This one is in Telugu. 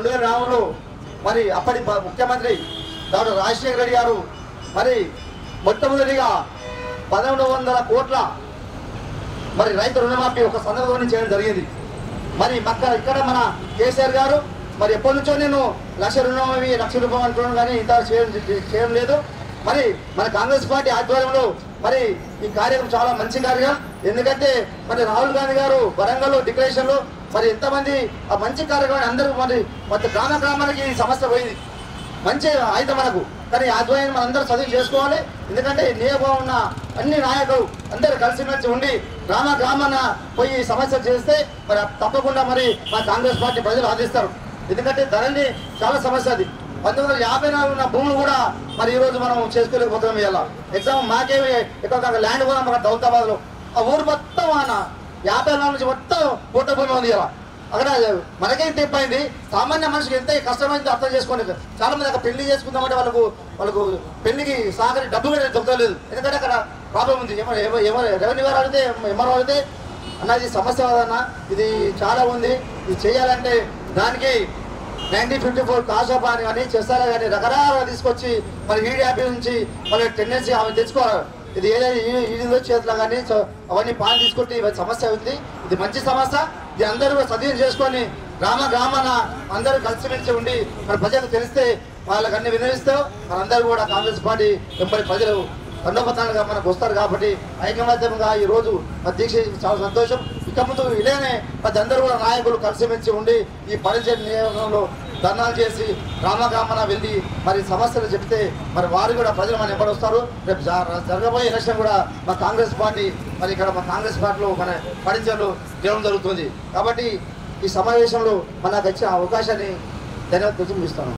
2004లో మరి అప్పటి ముఖ్యమంత్రి డాక్టర్ రాజశేఖర రెడ్డి గారు మరి మొట్టమొదటిగా 1100 కోట్ల మరి రైతు రుణమాఫీ ఒక సందర్భంలో చేయడం జరిగింది. మరి ఇక్కడ మన కేసీఆర్ గారు మరి ఎప్పటి నుంచో నేను లక్ష రుణమాఫీ లక్ష రూపాయలు అంటున్నాను కానీ ఇంత చేయడం లేదు. మరి మన కాంగ్రెస్ పార్టీ ఆధ్వర్యంలో మరి ఈ కార్యక్రమం చాలా మంచి కార్యక్రమం. ఎందుకంటే మరి రాహుల్ గాంధీ గారు వరంగల్లో డిక్లరేషన్లో మరి ఎంతమంది ఆ మంచి కార్యక్రమాన్ని అందరూ మరి గ్రామానికి ఈ సమస్య పోయింది మంచి అయితే మనకు. కానీ ఆధ్వర్యం మనందరూ చదువు చేసుకోవాలి. ఎందుకంటే నియోగం ఉన్న అన్ని నాయకులు అందరూ కలిసిమెలిసి ఉండి గ్రామాన పోయి సమస్య చేస్తే మరి తప్పకుండా మరి మా కాంగ్రెస్ పార్టీ ప్రజలు ఆదిస్తారు. ఎందుకంటే ధరని చాలా సమస్య అది. 1954 ఉన్న భూములు కూడా మరి ఈరోజు మనం చేసుకోలేకపోతున్నాం. ఇలా ఎగ్జామ్ మాకేమి ఇక్కడ ల్యాండ్ కూడా మన దౌలతాబాద్లో ఆ ఊరు మొత్తం 54 నుంచి మొత్తం పూట భూమి ఉంది. ఇలా అక్కడ మనకేం తెప్పైంది, సామాన్య మనిషికి ఎంత కష్టమైంది అర్థం చేసుకోండి. చాలా మంది అక్కడ పెళ్లి చేసుకుందామంటే వాళ్ళకు పెళ్లికి సాగరి డబ్బు కూడా దొరకలేదు. ఎందుకంటే అక్కడ ప్రాబ్లం ఉంది. రెవెన్యూ వారు అడిగితే ఎంఆర్ఓ అడిగితే అన్నది సమస్య కదన్నా, ఇది చాలా ఉంది, ఇది చేయాలంటే దానికి 1954 కాషాపా అని కానీ చేస్తారా కానీ రకరకాలుగా తీసుకొచ్చి మరి ఈడీ ఆఫీస్ నుంచి మరి టెండెన్సీ ఆమె తెచ్చుకోవాలి. ఇది ఏదైనా చేతిలో కానీ అవన్నీ పాలు తీసుకుంటే సమస్య ఉంది. ఇది మంచి సమస్య. ఇది అందరూ సద్వినియోగం చేసుకొని గ్రామాన అందరూ కలిసిమెలిసి ఉండి మన ప్రజలకు తెలిస్తే వాళ్ళకి అన్ని వినియోగిస్తూ మనందరూ కూడా కాంగ్రెస్ పార్టీ వెంబడి ప్రజలు తండోపతాలుగా మనకు వస్తారు. కాబట్టి ఐకమత్యంగా ఈరోజు దీక్ష చాలా సంతోషం. ఇక ముందు ఇలానే ప్రతి అందరూ కూడా నాయకులు కలిసిమెలిసి ఉండి ఈ పరిచయ నియోజకంలో ధర్నాలు చేసి గ్రామాన వెళ్ళి మరి సమస్యలు చెప్తే మరి వారు కూడా ప్రజలు మన ఎప్పుడు వస్తారు. రేపు జరగబోయే ఎలక్షన్ కూడా మా కాంగ్రెస్ పార్టీ మరి ఇక్కడ మా కాంగ్రెస్ పార్టీలో మన పరిచయలు చేయడం జరుగుతుంది. కాబట్టి ఈ సమావేశంలో మనకు ఇచ్చిన అవకాశాన్ని ధన్యవాదాలు ఇస్తాను.